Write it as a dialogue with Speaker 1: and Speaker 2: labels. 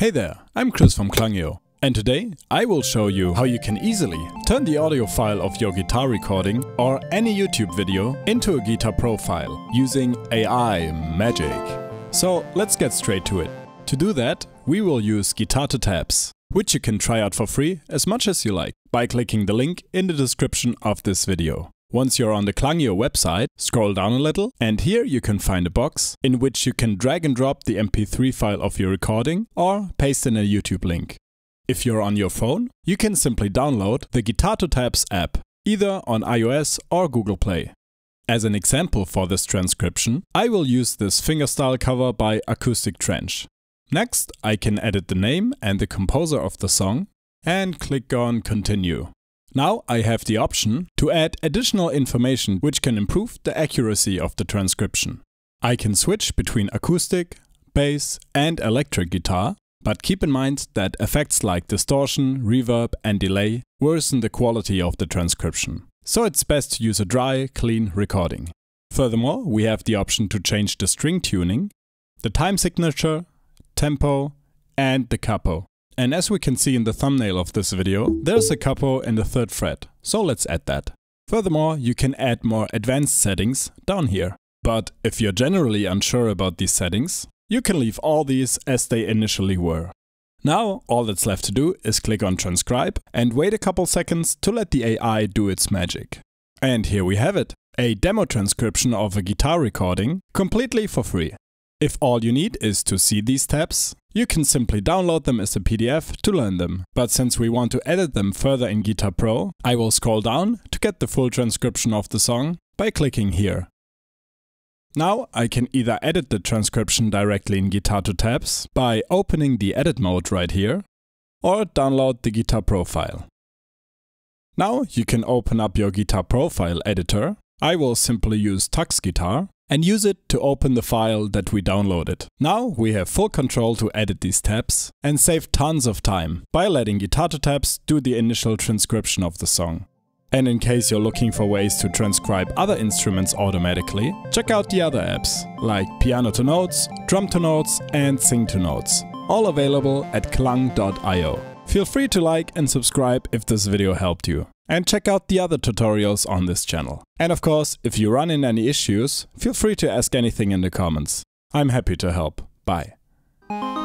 Speaker 1: Hey there, I'm Chris from Klangio, and today I will show you how you can easily turn the audio file of your guitar recording or any YouTube video into a Guitar Pro file using AI magic. So let's get straight to it. To do that, we will use Guitar to Tabs, which you can try out for free as much as you like by clicking the link in the description of this video. Once you're on the Klangio website, scroll down a little and here you can find a box in which you can drag and drop the MP3 file of your recording or paste in a YouTube link. If you're on your phone, you can simply download the Guitar to Tabs app, either on iOS or Google Play. As an example for this transcription, I will use this fingerstyle cover by Acoustic Trench. Next, I can edit the name and the composer of the song and click on Continue. Now I have the option to add additional information which can improve the accuracy of the transcription. I can switch between acoustic, bass and electric guitar, but keep in mind that effects like distortion, reverb and delay worsen the quality of the transcription. So it's best to use a dry, clean recording. Furthermore, we have the option to change the string tuning, the time signature, tempo and the capo. And as we can see in the thumbnail of this video, there's a capo in the 3rd fret, so let's add that. Furthermore, you can add more advanced settings down here. But if you're generally unsure about these settings, you can leave all these as they initially were. Now, all that's left to do is click on Transcribe and wait a couple seconds to let the AI do its magic. And here we have it, a demo transcription of a guitar recording, completely for free. If all you need is to see these tabs, you can simply download them as a PDF to learn them. But since we want to edit them further in Guitar Pro, I will scroll down to get the full transcription of the song by clicking here. Now I can either edit the transcription directly in Guitar to Tabs by opening the edit mode right here, or download the Guitar Pro file. Now you can open up your Guitar Pro file editor. I will simply use Tux Guitar and use it to open the file that we downloaded. Now we have full control to edit these tabs and save tons of time by letting Guitar to Tabs do the initial transcription of the song. And in case you're looking for ways to transcribe other instruments automatically, check out the other apps like Piano to Notes, Drum to Notes and Sing to Notes, all available at klang.io. Feel free to like and subscribe if this video helped you. And check out the other tutorials on this channel. And of course, if you run into any issues, feel free to ask anything in the comments. I'm happy to help. Bye.